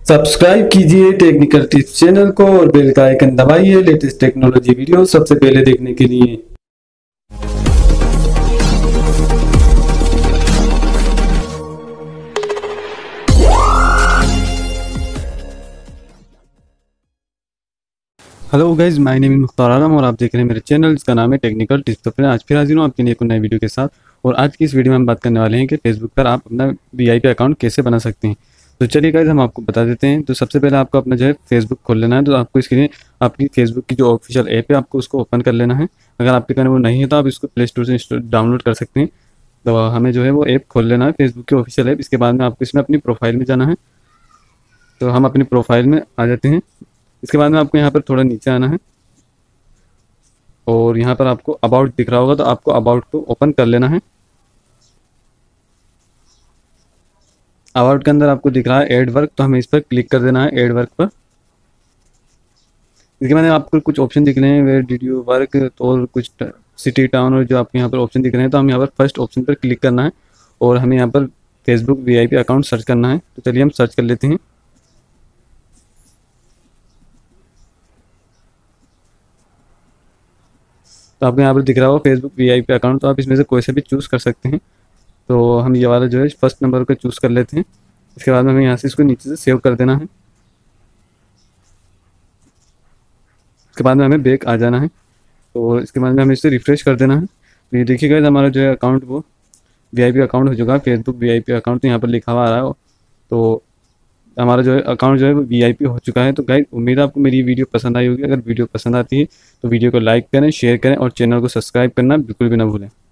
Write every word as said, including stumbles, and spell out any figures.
Subscribe कीजिए technical tips channel को और बेल का आइकन दबाइए लेटेस्ट टेक्नोलॉजी वीडियो सबसे पहले देखने के लिए। Hello guys, my name is Mukhtar Alam और आप देख रहे हैं मेरे चैनल जिसका नाम है टेक्निकल टिप्स। तो फिर आज फिर हाजिर हूँ आपके लिए एक नए वीडियो के साथ। और आज की इस वीडियो में हम बात करने वाले हैं कि फेसबुक पर आप अपना वीआईपी अकाउंट कैसे बना सकते हैं। तो चलिए गाइज हम आपको बता देते हैं। तो सबसे पहले आपको अपना जो है फेसबुक खोल लेना है। तो आपको इसके लिए आपकी फेसबुक की जो ऑफिशियल ऐप है आपको उसको ओपन कर लेना है। अगर आपके पास वो नहीं है तो आप इसको प्ले स्टोर से डाउनलोड कर सकते हैं। तो हमें जो है वो ऐप खोल लेना है, फेसबुक की ऑफिशियल ऐप। इसके बाद में आपको इसमें अपनी प्रोफाइल में जाना है। तो हम अपनी प्रोफाइल में आ जाते हैं। इसके बाद में आपको यहाँ पर थोड़ा नीचे आना है और यहाँ पर आपको अबाउट दिख रहा होगा, तो आपको अबाउट को ओपन कर लेना है। अबाउट के अंदर आपको दिख रहा है ऐड वर्क, तो हमें इस पर क्लिक कर देना है, ऐड वर्क पर। इसके बाद आपको कुछ ऑप्शन दिख रहे हैं, वेयर डिड यू वर्क, तो और कुछ सिटी टाउन और जो आपके यहाँ पर ऑप्शन दिख रहे हैं। तो हम यहाँ पर फर्स्ट ऑप्शन पर क्लिक करना है और हमें यहाँ पर फेसबुक वीआईपी अकाउंट सर्च करना है। तो चलिए हम सर्च कर लेते हैं। तो आपको यहाँ पर दिख रहा होगा फेसबुक वीआईपी अकाउंट, तो आप इसमें से कोई से भी चूज़ कर सकते हैं। तो हम ये वाला जो है फर्स्ट नंबर को चूज़ कर लेते हैं। इसके बाद में हमें यहाँ से इसको नीचे से सेव कर देना है। इसके बाद में हमें बैक आ जाना है। तो इसके बाद में हमें इसे रिफ्रेश कर देना है। तो ये देखिएगा हमारा जो है अकाउंट वो वीआईपी अकाउंट हो चुका है, फेसबुक वीआईपी अकाउंट। तो यहाँ पर लिखा हुआ आ रहा है। तो हमारा जो है अकाउंट जो है वो वीआईपी हो चुका है। तो गाइस उम्मीद है आपको मेरी वीडियो पसंद आई होगी। अगर वीडियो पसंद आती है तो वीडियो को लाइक करें, शेयर करें और चैनल को सब्सक्राइब करना बिल्कुल भी ना भूलें।